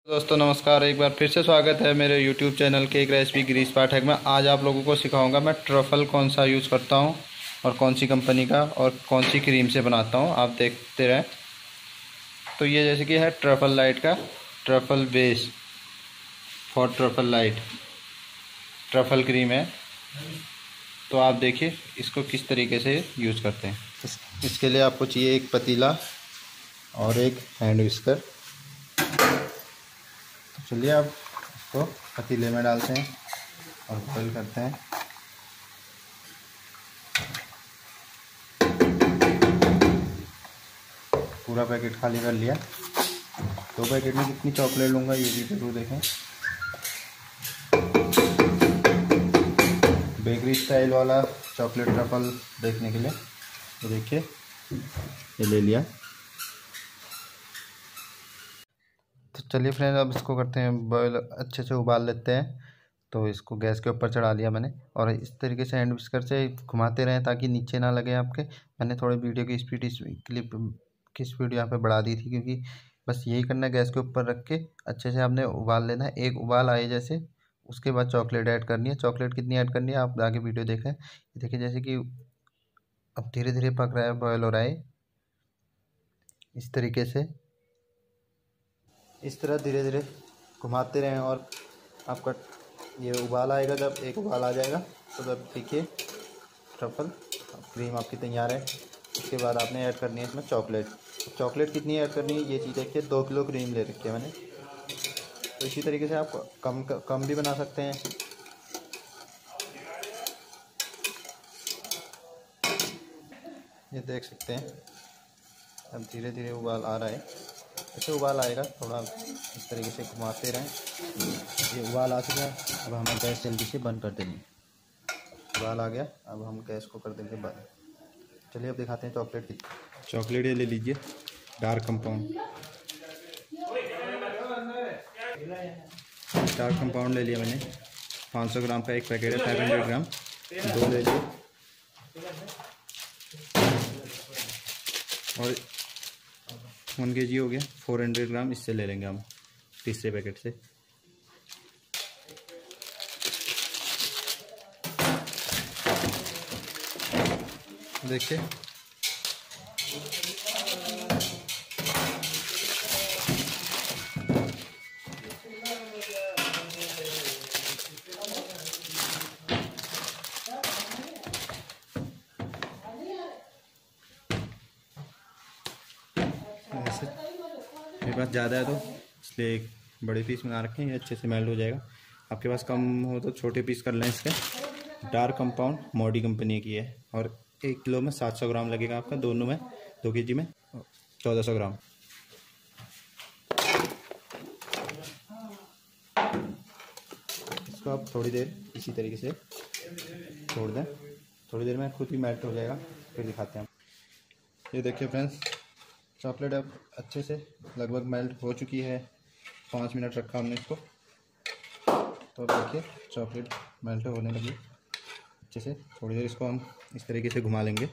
दोस्तों नमस्कार, एक बार फिर से स्वागत है मेरे YouTube चैनल के एक रेसिपी गिरीश पाठक में। आज आप लोगों को सिखाऊंगा मैं ट्रफल कौन सा यूज़ करता हूं और कौन सी कंपनी का और कौन सी क्रीम से बनाता हूं, आप देखते रहें। तो ये जैसे कि है ट्रफल लाइट का truffle base for truffle light truffle cream है। तो आप देखिए इसको किस तरीके से यूज़ करते हैं। इसके लिए आपको चाहिए एक पतीला और एक हैंड विस्कर। चलिए अब इसको पतीले में डालते हैं और बॉईल करते हैं। पूरा पैकेट खाली कर लिया। 2 पैकेट में कितनी चॉकलेट लूँगा ये भी जरूर देखें। बेकरी स्टाइल वाला चॉकलेट ट्रफल देखने के लिए तो देखिए ये ले लिया। तो चलिए फ्रेंड, अब इसको करते हैं बॉयल, अच्छे से उबाल लेते हैं। तो इसको गैस के ऊपर चढ़ा लिया मैंने और इस तरीके से हैंड विस्कर से घुमाते रहें ताकि नीचे ना लगे आपके। मैंने थोड़ी वीडियो की स्पीड क्लिप की स्पीड यहाँ पे बढ़ा दी थी, क्योंकि बस यही करना है, गैस के ऊपर रख के अच्छे से आपने उबाल लेना है। एक उबाल आए जैसे, उसके बाद चॉकलेट ऐड करनी है। चॉकलेट कितनी ऐड करनी है आप आगे वीडियो देखें। देखिए जैसे कि अब धीरे धीरे पक रहा है, बॉयल हो रहा है। इस तरीके से इस तरह धीरे धीरे घुमाते रहें और आपका ये उबाल आएगा। जब एक उबाल आ जाएगा तो तब देखिए ट्रफल क्रीम आपकी तैयार है। उसके बाद आपने ऐड करनी है इसमें चॉकलेट। चॉकलेट कितनी ऐड करनी है ये चीज़ देखिए। 2 किलो क्रीम ले रखी है मैंने। तो इसी तरीके से आप कम भी बना सकते हैं। ये देख सकते हैं अब धीरे धीरे उबाल आ रहा है। ऐसे उबाल आएगा, थोड़ा इस तरीके से घुमाते रहें। ये उबाल आ चुका है, अब हमें गैस जल्दी से बंद कर देंगे। उबाल आ गया, अब हम गैस को कर देंगे बंद। चलिए अब दिखाते हैं चॉकलेट की। चॉकलेट ये ले लीजिए, डार्क कंपाउंड। डार्क कंपाउंड ले लिया मैंने। 500 ग्राम का एक पैकेट है, 500 ग्राम 2 ले लिए। और 1 kg हो गया, 400 ग्राम इससे ले लेंगे हम तीसरे पैकेट से। देखिए ऐसे मेरे पास ज़्यादा है तो इसलिए एक बड़े पीस बना रखे हैं, ये अच्छे से मेल्ट हो जाएगा। आपके पास कम हो तो छोटे पीस कर लें इसके। डार्क कंपाउंड मोडी कंपनी की है और 1 किलो में 700 ग्राम लगेगा आपका। दोनों में 2 kg में 1400 ग्राम। इसको आप थोड़ी देर इसी तरीके से छोड़ दें। थोड़ी देर में खुद ही मेल्ट हो जाएगा, फिर दिखाते हैं। ये देखिए फ्रेंड्स, चॉकलेट अब अच्छे से लगभग मेल्ट हो चुकी है। 5 मिनट रखा हमने इसको, तो अब देखिए चॉकलेट मेल्ट होने लगी अच्छे से। थोड़ी देर इसको हम इस तरीके से घुमा लेंगे।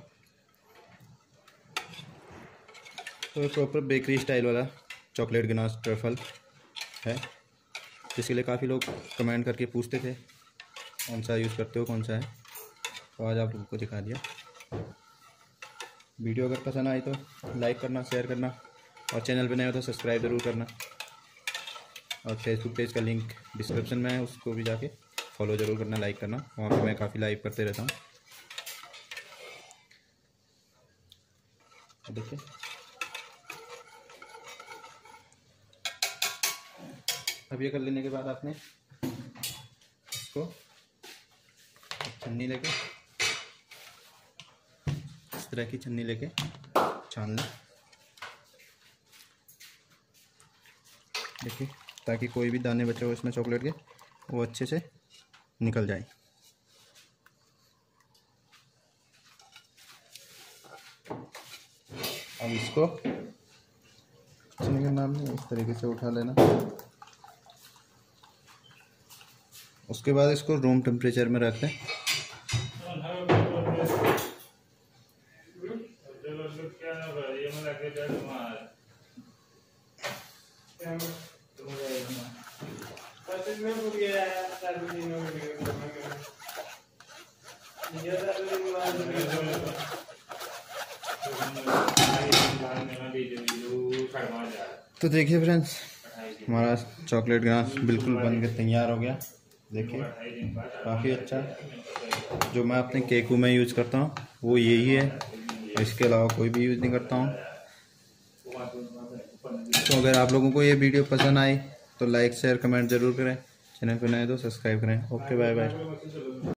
तो प्रॉपर बेकरी स्टाइल वाला चॉकलेट गनाश ट्रफल है, जिसके लिए काफ़ी लोग कमेंट करके पूछते थे कौन सा यूज़ करते हो, कौन सा है। तो आज आप लोगों को दिखा दिया। वीडियो अगर पसंद आई तो लाइक करना, शेयर करना और चैनल पे नए हो तो सब्सक्राइब ज़रूर करना। और फेसबुक पेज का लिंक डिस्क्रिप्शन में है, उसको भी जाके फॉलो ज़रूर करना, लाइक करना। वहाँ पे मैं काफ़ी लाइव करते रहता हूँ। देखिए अब ये कर लेने के बाद आपने इसको छन्नी लेके, इस तरह की छन्नी लेके छान लें। देखिए ताकि कोई भी दाने बचे हो इसमें चॉकलेट के, वो अच्छे से निकल जाए। अब इसको कुछ नहीं करना, हमने इस तरीके से उठा लेना। उसके बाद इसको रूम टेम्परेचर में रख दें। तो देखिए फ्रेंड्स, हमारा चॉकलेट गनाश बिल्कुल बन के तैयार हो गया। देखिए काफ़ी अच्छा। जो मैं अपने केकों में यूज़ करता हूँ वो यही है, और इसके अलावा कोई भी यूज़ नहीं करता हूँ। तो अगर आप लोगों को ये वीडियो पसंद आई तो लाइक शेयर कमेंट ज़रूर करें। चैनल पर नए तो सब्सक्राइब करें। Okay, bye bye.